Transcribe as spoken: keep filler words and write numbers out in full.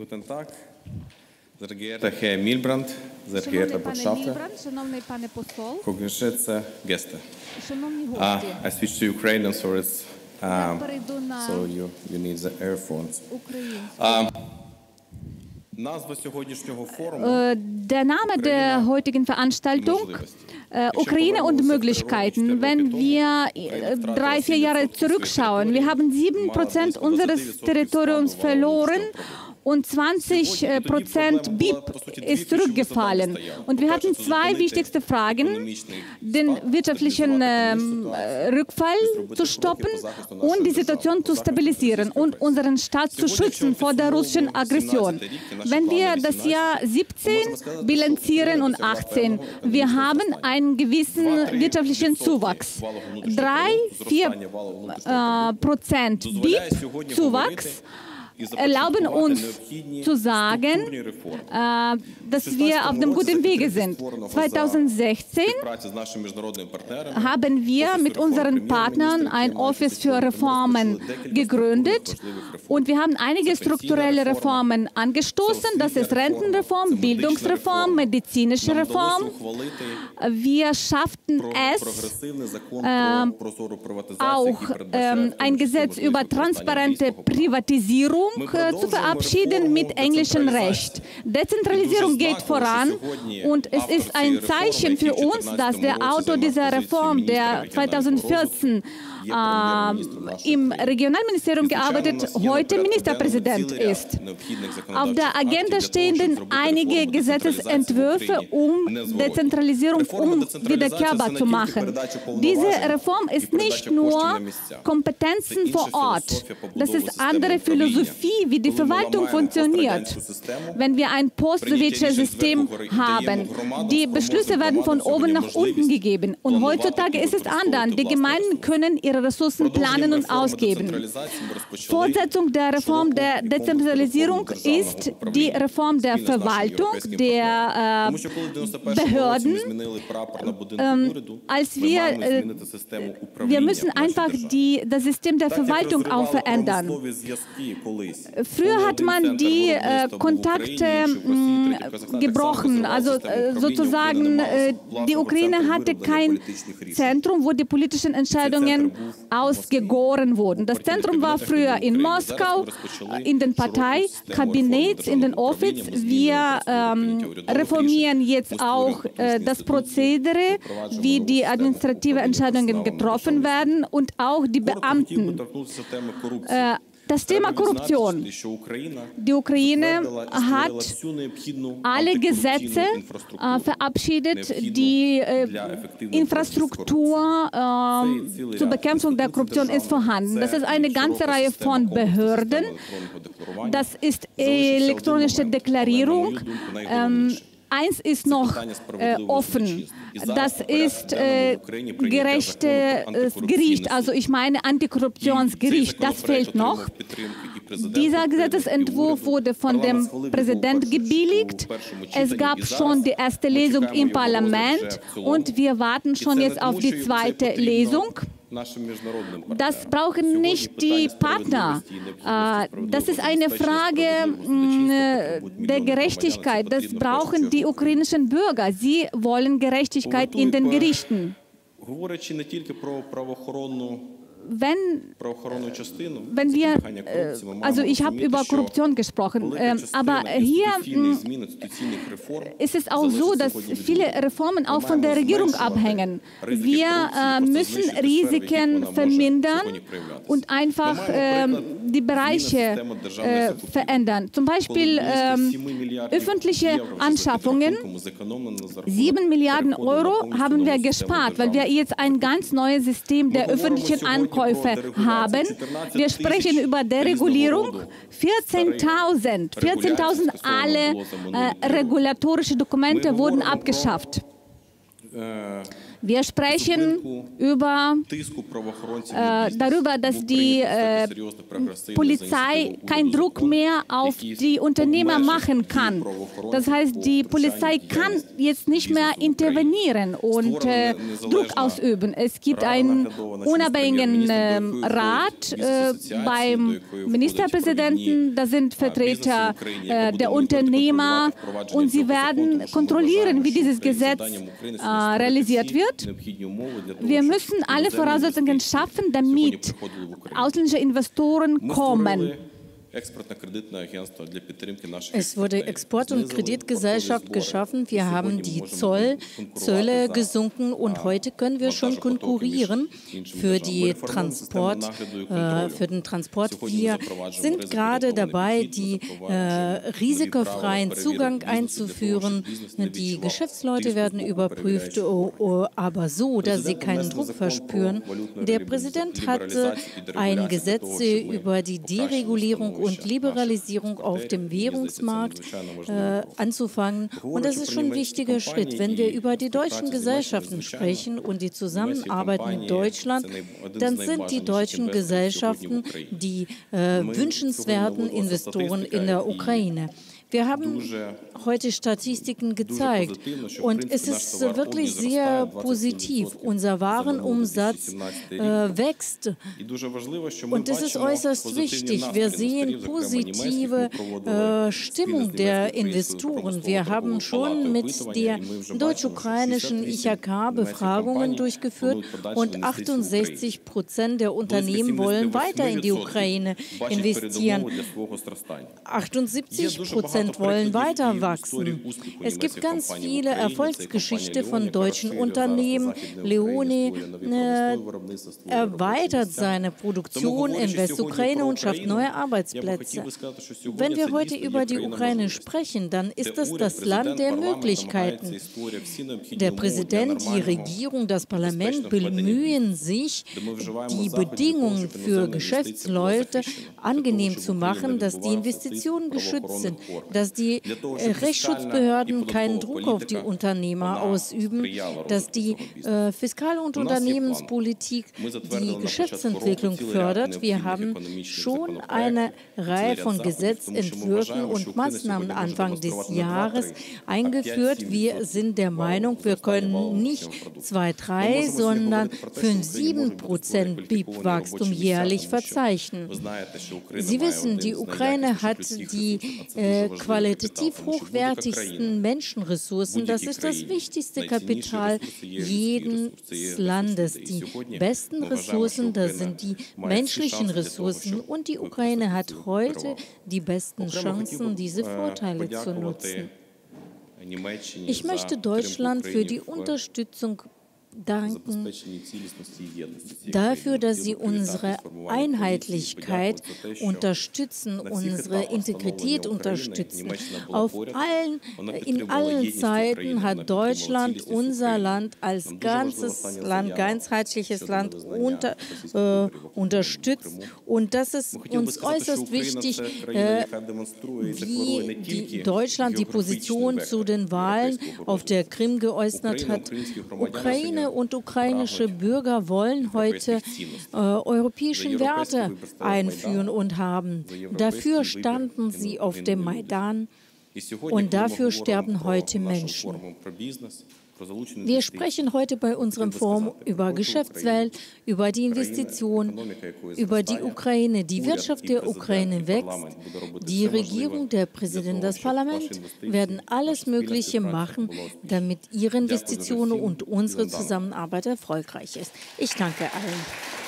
Guten Tag, sehr geehrter Herr Milbrand, sehr geehrter Botschafter, kogoniecze Gäste. Uh, I switch to Ukrainian, so it's um, so you you need the earphones. Um, Der Name der heutigen Veranstaltung, äh, Ukraine und Möglichkeiten. Wenn wir äh, drei, vier Jahre zurückschauen, wir haben sieben Prozent unseres Territoriums verloren und zwanzig Prozent B I P ist zurückgefallen. Und wir hatten zwei wichtigste Fragen, den wirtschaftlichen äh, Rückfall zu stoppen und die Situation zu stabilisieren und unseren Staat zu schützen vor der russischen Aggression. Wenn wir das Jahr siebzehn bilanzieren und achtzehn, wir haben einen gewissen wirtschaftlichen Zuwachs. Drei, vier äh, Prozent B I P-Zuwachs erlauben uns zu sagen, äh, dass wir auf dem guten Wege sind. zweitausendsechzehn haben wir mit unseren Partnern ein Office für Reformen gegründet und wir haben einige strukturelle Reformen angestoßen. Das ist Rentenreform, Bildungsreform, medizinische Reform. Wir schafften es, äh, auch äh, ein Gesetz über transparente Privatisierung zu verabschieden mit englischem Recht. Dezentralisierung geht voran und es ist ein Zeichen für uns, dass der Autor dieser Reform, der zweitausendvierzehn äh, im Regionalministerium gearbeitet, heute Ministerpräsident ist. Auf der Agenda stehen einige Gesetzesentwürfe, um Dezentralisierung unwiederkehrbar zu machen. Diese Reform ist nicht nur Kompetenzen vor Ort, das ist andere Philosophie, wie die Verwaltung funktioniert. Wenn wir ein post-sowjetisches System haben, die Beschlüsse werden von oben nach unten gegeben. Und heutzutage ist es anders. Die Gemeinden können ihre Ressourcen planen und ausgeben. Fortsetzung der Reform der Dezentralisierung ist die Reform der Verwaltung, der äh, Behörden. Ähm, als wir, äh, wir müssen einfach die, das System der Verwaltung auch verändern. Früher hat man die äh, Kontakte mh, gebrochen, also äh, sozusagen äh, die Ukraine hatte kein Zentrum, wo die politischen Entscheidungen ausgegoren wurden. Das Zentrum war früher in Moskau, in den Parteikabinetts, in den Office. Wir ähm, reformieren jetzt auch äh, das Prozedere, wie die administrative Entscheidungen getroffen werden und auch die Beamten. Äh, Das Thema Korruption. Die Ukraine hat alle Gesetze äh, verabschiedet, die äh, Infrastruktur äh, zur Bekämpfung der Korruption ist vorhanden. Das ist eine ganze Reihe von Behörden. Das ist elektronische Deklarierung. Ähm, Eins ist noch äh, offen, das ist äh, gerechtes Gericht, also ich meine Antikorruptionsgericht, das fehlt noch. Dieser Gesetzesentwurf wurde von dem Präsidenten gebilligt. Es gab schon die erste Lesung im Parlament und wir warten schon jetzt auf die zweite Lesung. Das brauchen nicht die Partner. Das ist eine Frage der Gerechtigkeit. Das brauchen die ukrainischen Bürger. Sie wollen Gerechtigkeit in den Gerichten. Wenn, wenn wir, äh, also ich habe über Korruption gesprochen, äh, aber hier mh, ist es auch so, dass viele Reformen auch von der Regierung abhängen. Wir äh, müssen Risiken vermindern und einfach äh, die Bereiche äh, verändern. Zum Beispiel äh, öffentliche Anschaffungen. Sieben Milliarden Euro haben wir gespart, weil wir jetzt ein ganz neues System der öffentlichen Ankäufe haben. Wir sprechen über Deregulierung. vierzehntausend, vierzehntausend alle äh, regulatorische Dokumente wurden abgeschafft. Wir sprechen über, äh, darüber, dass die äh, Polizei keinen Druck mehr auf die Unternehmer machen kann. Das heißt, die Polizei kann jetzt nicht mehr intervenieren und äh, Druck ausüben. Es gibt einen unabhängigen äh, Rat äh, beim Ministerpräsidenten, da sind Vertreter äh, der Unternehmer und sie werden kontrollieren, wie dieses Gesetz äh, realisiert wird. Wir müssen alle Voraussetzungen schaffen, damit ausländische Investoren kommen. Es wurde Export- und Kreditgesellschaft geschaffen. Wir haben die Zoll, Zölle gesunken und heute können wir schon konkurrieren für, die Transport, äh, für den Transport. Wir sind gerade dabei, die äh, risikofreien Zugang einzuführen. Die Geschäftsleute werden überprüft, oh, oh, aber so, dass sie keinen Druck verspüren. Der Präsident hat ein Gesetz über die Deregulierung und Liberalisierung auf dem Währungsmarkt äh, anzufangen. Und das ist schon ein wichtiger Schritt. Wenn wir über die deutschen Gesellschaften sprechen und die Zusammenarbeit mit Deutschland, dann sind die deutschen Gesellschaften die äh, wünschenswerten Investoren in der Ukraine. Wir haben heute Statistiken gezeigt und es ist wirklich sehr positiv. Unser Warenumsatz äh, wächst und das ist äußerst wichtig. Wir sehen positive äh, Stimmung der Investoren. Wir haben schon mit der deutsch-ukrainischen I H K Befragungen durchgeführt und achtundsechzig Prozent der Unternehmen wollen weiter in die Ukraine investieren. achtundsiebzig Prozent wollen weiter wachsen. Es gibt ganz viele Erfolgsgeschichten von deutschen Unternehmen. Leoni äh, erweitert seine Produktion in Westukraine und schafft neue Arbeitsplätze. Wenn wir heute über die Ukraine sprechen, dann ist das das Land der Möglichkeiten. Der Präsident, die Regierung, das Parlament bemühen sich, die Bedingungen für Geschäftsleute angenehm zu machen, dass die Investitionen geschützt sind, dass die Rechtsschutzbehörden keinen Druck auf die Unternehmer ausüben, dass die äh, Fiskal- und Unternehmenspolitik die Geschäftsentwicklung fördert. Wir haben schon eine Reihe von Gesetzentwürfen und Maßnahmen Anfang des Jahres eingeführt. Wir sind der Meinung, wir können nicht zwei, drei, sondern fünf, sieben Prozent B I P-Wachstum jährlich verzeichnen. Sie wissen, die Ukraine hat die äh, qualitativ hochwertigsten Menschenressourcen. Das ist das wichtigste Kapital jedes Landes. Die besten Ressourcen, das sind die menschlichen Ressourcen. Und die Ukraine hat heute die besten Chancen, diese Vorteile zu nutzen. Ich möchte Deutschland für die Unterstützung danken, dafür, dass sie unsere Einheitlichkeit unterstützen, unsere Integrität unterstützen. Auf allen, in allen Zeiten hat Deutschland unser Land als ganzes Land, ganzheitliches Land unter, äh, unterstützt. Und das ist uns äußerst wichtig, äh, wie die Deutschland die Position zu den Wahlen auf der Krim geäußert hat. Ukraine und ukrainische Bürger wollen heute äh, europäische Werte einführen und haben. Dafür standen sie auf dem Maidan und dafür sterben heute Menschen. Wir sprechen heute bei unserem Forum über Geschäftswelt, über die Investitionen, über die Ukraine. Die Wirtschaft der Ukraine wächst. Die Regierung, der Präsident, das Parlament werden alles Mögliche machen, damit ihre Investitionen und unsere Zusammenarbeit erfolgreich ist. Ich danke allen.